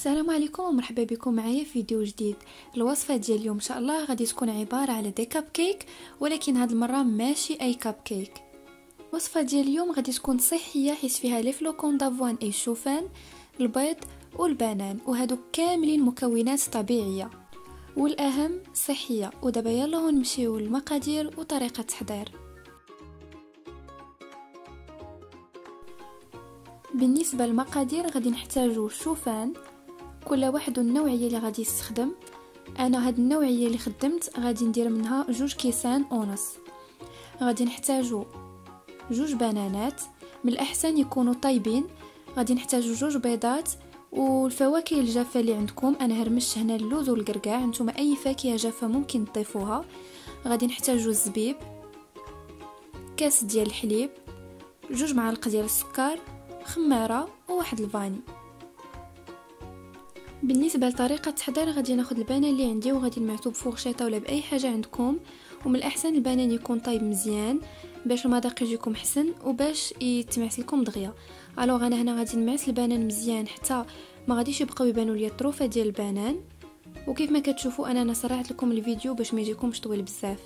السلام عليكم ومرحبا بكم معايا في فيديو جديد. الوصفه ديال اليوم ان شاء الله غادي تكون عباره على دي كاب كيك، ولكن هاد المره ماشي اي كاب كيك. الوصفه ديال اليوم غادي تكون صحيه حيت فيها لي فلوكون دافوان اي الشوفان، البيض والبنان، وهادو كاملين مكونات طبيعيه والاهم صحيه. ودابا يلا نمشيو للمقادير وطريقه التحضير. بالنسبه للمقادير غادي نحتاجو الشوفان، كل واحد والنوعيه اللي غادي يستخدم. انا هاد النوعيه اللي خدمت غادي ندير منها 2 كيسان ونص. غادي نحتاجو 2 بنانات، من الاحسن يكونوا طيبين. غادي نحتاجو 2 بيضات، والفواكه الجافه اللي عندكم، انا هرمش هنا اللوز والقرقاع، نتوما اي فاكهه جافه ممكن تضيفوها. غادي نحتاجو الزبيب، كاس ديال الحليب، 2 معالق ديال السكر، خماره وواحد الفاني. بالنسبه لطريقه التحضير غادي ناخذ البنان اللي عندي وغادي نمعتو بفورشيطه ولا باي حاجه عندكم، ومن الاحسن البنان يكون طيب مزيان باش المذاق يجيكم حسن وباش يتمعس لكم دغيا. الوغ انا هنا غادي نمعس البنان مزيان حتى ما غاديش يبقاو يبانوا لي الطروفه ديال البنان. وكيف ما كتشوفوا انا سرعت لكم الفيديو باش ما يجيكمش طويل بزاف.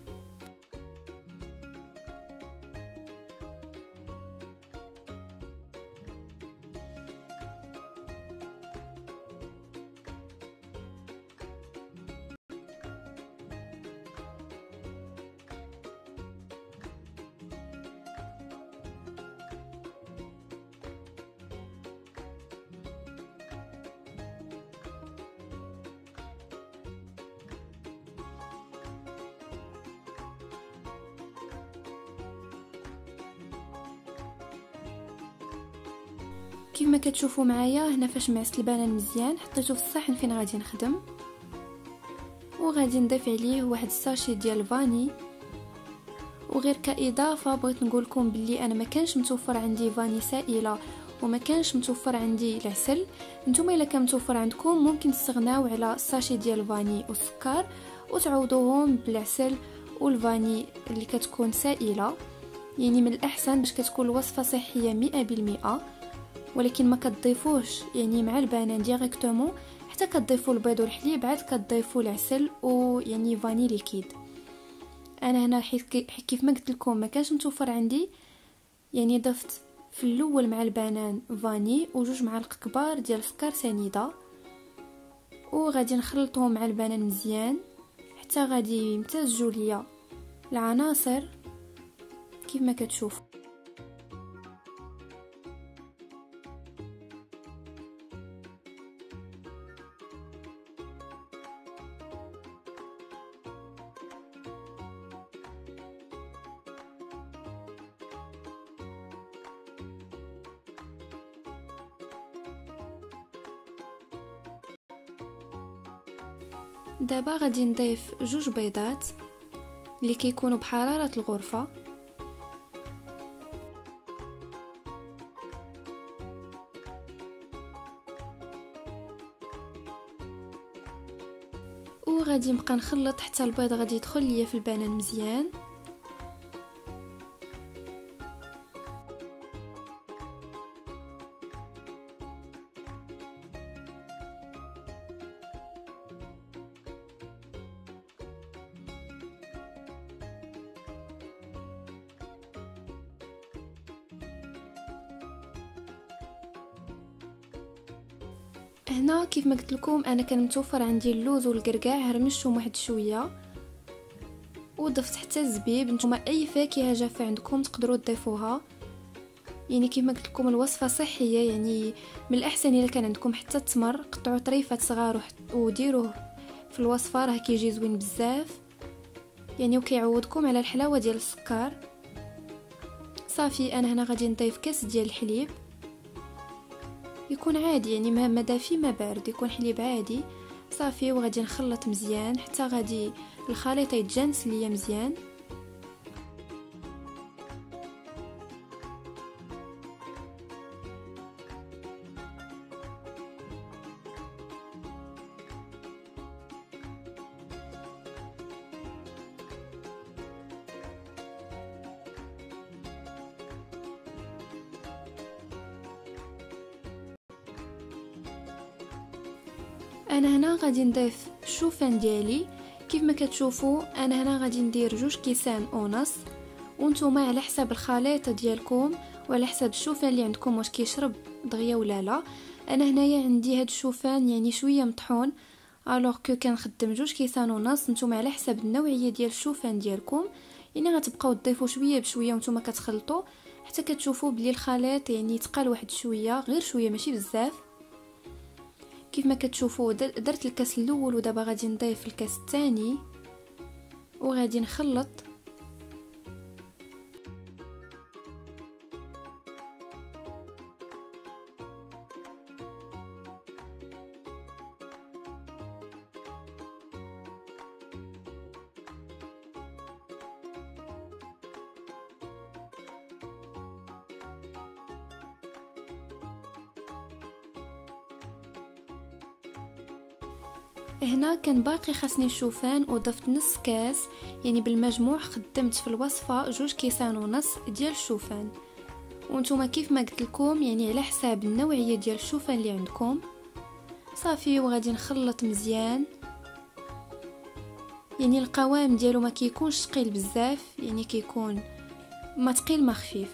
كيف ما كتشوفوا معايا هنا فاش معست البنان مزيان حطيته في الصحن فين غادي نخدم، وغادي نضيف عليه واحد الساشي ديال الفاني. وغير كاضافه بغيت نقول لكم بلي انا ما كانش متوفر عندي فاني سائله وما كانش متوفر عندي العسل. نتوما الا كان متوفر عندكم ممكن تستغناو على الساشي ديال الفاني والسكر وتعوضوهم بالعسل والفاني اللي كتكون سائله. يعني من الاحسن باش كتكون الوصفه صحيه 100%، ولكن ما كتضيفوش يعني مع البنان ديريكتومون، حتى كتضيفوا البيض والحليب عاد كتضيفوا العسل ويعني فاني ليكيد. انا هنا كيف ما قلت لكم ما كانش متوفر عندي، يعني ضفت في الاول مع البنان فاني و2 معالق كبار ديال السكر سنيده، وغادي نخلطهم مع البنان مزيان حتى غادي يمتزجوا ليا العناصر كيف ما كتشوفوا. دابا غادي نضيف 2 بيضات اللي كيكونوا بحراره الغرفه، وغادي نبقى نخلط حتى البيض غادي يدخل ليا في البنان مزيان. هنا كيف ما قلت لكم انا كان متوفر عندي اللوز والقرقاع، هرمشتهم واحد شويه وضفت حتى الزبيب. نتوما اي فاكهه جافه عندكم تقدروا تضيفوها. يعني كيف ما قلت لكم الوصفه صحيه، يعني من الاحسن الا كان عندكم حتى التمر قطعوا طريفات صغار وديروه في الوصفه، راه كيجي زوين بزاف يعني وكيعوضكم على الحلاوه ديال السكر. صافي انا هنا غادي نضيف كاس ديال الحليب، يكون عادي يعني ما دافي ما بارد، يكون حليب عادي. صافي وغادي نخلط مزيان حتى غادي الخليط يتجانس ليا مزيان. انا هنا غادي نضيف الشوفان ديالي. كيف ما كتشوفوا انا هنا غادي ندير 2.5 كيسان. وانتوما على حساب الخليط ديالكم وعلى حساب الشوفان اللي عندكم واش كيشرب دغيا ولا لا. انا هنايا عندي هاد الشوفان يعني شويه مطحون، الوغ كو كنخدم 2.5 كيسان. نتوما على حساب النوعيه ديال الشوفان ديالكم يعني غتبقاو تضيفوا شويه بشويه وانتوما كتخلطوا حتى كتشوفوا بلي الخليط يعني تقال واحد شويه، غير شويه ماشي بزاف. كيف ما كتشوفوا درت الكاس الاول ودابا غادي نضيف الكاس الثاني وغادي نخلط. هنا كان باقي خاصني الشوفان وضفت نص كاس، يعني بالمجموع خدمت في الوصفه 2.5 كيسان ديال الشوفان. وانتم كيف ما قلت لكم يعني على حساب النوعيه ديال الشوفان اللي عندكم. صافي وغادي نخلط مزيان، يعني القوام ديالو ما كيكونش ثقيل بزاف، يعني كيكون ما ثقيل ما خفيف.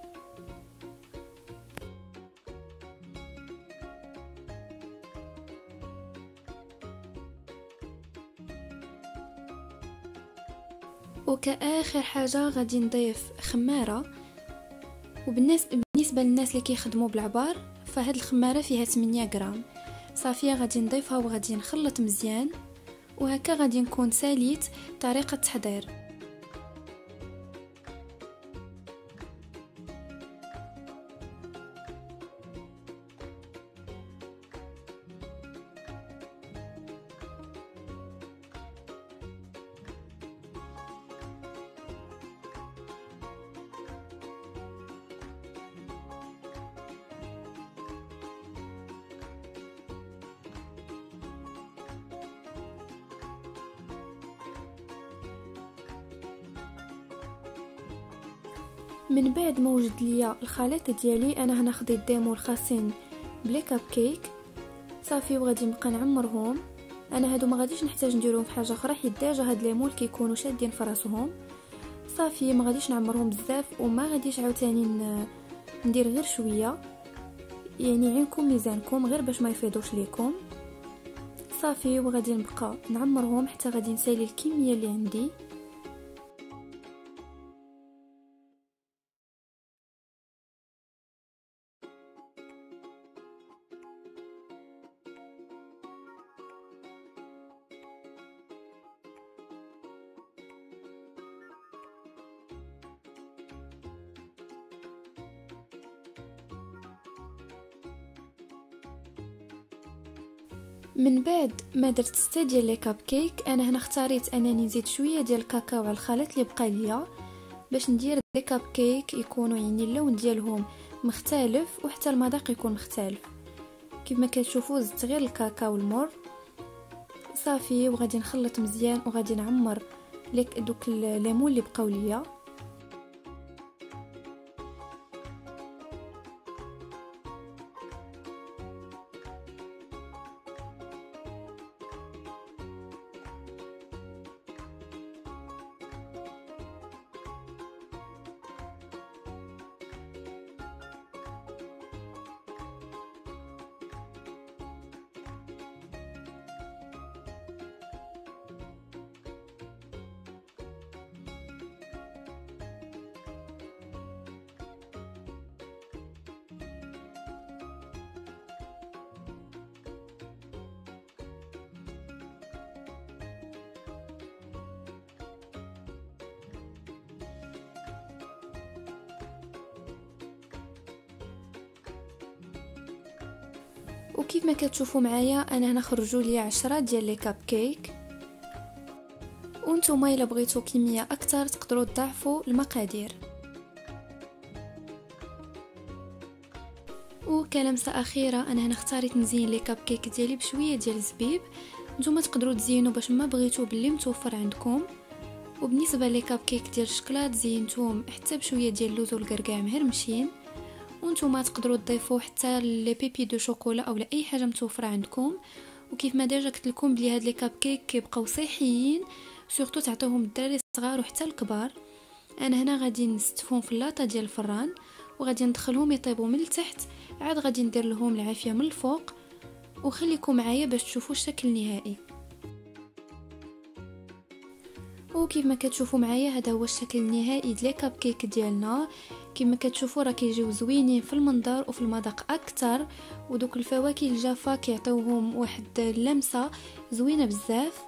وكآخر حاجة غادي نضيف خمارة. وبالنسبة للناس اللي كيخدموا بالعبار فهاد الخمارة فيها 8 غرام. صافية غادي نضيفها وغادي نخلط مزيان، وهكا غادي نكون ساليت طريقة التحضير. من بعد ما وجد ليا الخليط ديالي انا هنا خديت ديمو الخاصين بلي كاب كيك. صافي وغادي نبقى نعمرهم. انا هادو ما غاديش نحتاج نديرهم في حاجه اخرى حيت ديجا هاد لي مول كيكونوا شادين في راسهم. صافي ما غاديش نعمرهم بزاف وما غاديش عاوتاني ندير غير شويه، يعني عينكم ميزانكم غير باش ما يفيضوش ليكم. صافي وغادي نبقى نعمرهم حتى غادي نسالي الكميه اللي عندي. من بعد ما درت 6 ديال لي كاب كيك انا هنا اختاريت انني نزيد شويه ديال الكاكاو على الخليط اللي بقى ليا باش ندير لي كاب كيك يكونوا يعني اللون ديالهم مختلف وحتى المذاق يكون مختلف. كيف ما كتشوفوا زدت غير الكاكاو المر. صافي وغادي نخلط مزيان وغادي نعمر دوك الليمون اللي بقاو ليا. وكيف ما كتشوفوا معايا انا هنا خرجوا لي 10 ديال لي كاب كيك. وانتم الا بغيتوا كميه اكثر تقدروا تضاعفوا المقادير. وكلمسه اخيره انا هنا اختاريت نزين لي كاب كيك ديالي بشويه ديال الزبيب. نتوما تقدروا تزينوا باش ما بغيتوا باللي متوفر عندكم. وبالنسبه لي كاب كيك ديال الشكلاط زينتهم حتى بشويه ديال اللوز والكركاع مهرمشين. وانتم تقدروا تضيفوا حتى لي بيبي دو شوكولا او اي حاجه متوفره عندكم وكيف ما ديجا قلت لكم بلي هاد لي كاب كيك كيبقاو صحيين، سورتو تعطوهم الدراري الصغار وحتى الكبار. انا هنا غادي نستفهم في اللاطه ديال الفران وغادي ندخلهم يطيبوا من التحت، عاد غادي ندير لهم العافيه من الفوق. وخليكم معايا باش تشوفوا الشكل النهائي. وكيف ما كتشوفوا معايا هذا هو الشكل النهائي ديال كاب كيك ديالنا. كما كتشوفوا راه كيجيو زوينين في المنظر وفي المذاق اكثر، ودوك الفواكه الجافه كيعطيوهم واحد اللمسه زوينه بزاف.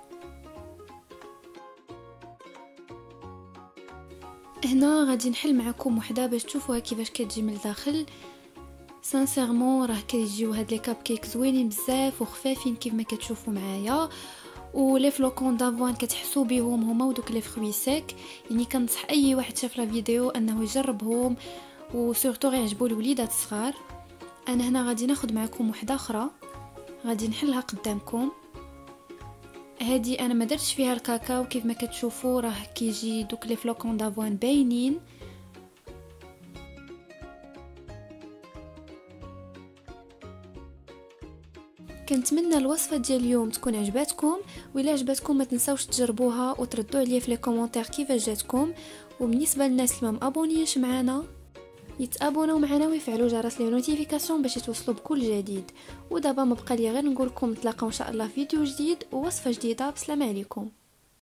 هنا غادي نحل معكم وحده باش تشوفوها كيفاش كتجي من الداخل. سانسيرمون راه كيجيو هاد لي كاب كيك زوينين بزاف وخفافين كيف ما كتشوفوا معايا. ولي فلوكون دافوان كتحسوا بهم هما ودوك لي فروي سيك، يعني كنصح اي واحد شاف لا فيديو انه يجربهم، وسورتو غيعجبوا الوليدات الصغار. انا هنا غادي ناخذ معكم وحده اخرى غادي نحلها قدامكم. هذه انا ما درتش فيها الكاكاو، كيف ما كتشوفوا راه كيجي دوك لي فلوكون دافوان باينين. كنتمنى الوصفه ديال اليوم تكون عجباتكم، وإلا عجباتكم ما تنساوش تجربوها وتردوا عليا في لي كومونتير كيفاش جاتكم. وبالنسبه للناس اللي ما مابونيش معنا يتابوناو معنا ويفعلوا جرس لي نوتيفيكاسيون باش يتوصلوا بكل جديد. ودابا ما بقى لي غير نقول لكم نتلاقاو ان شاء الله في فيديو جديد ووصفه جديده. بسلام عليكم.